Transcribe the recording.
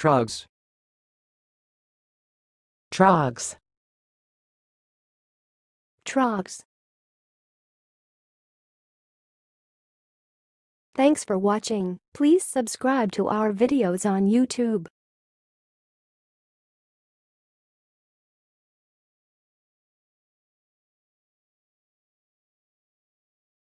trogs, trogs, trogs. Thanks for watching. Please subscribe to our videos on YouTube.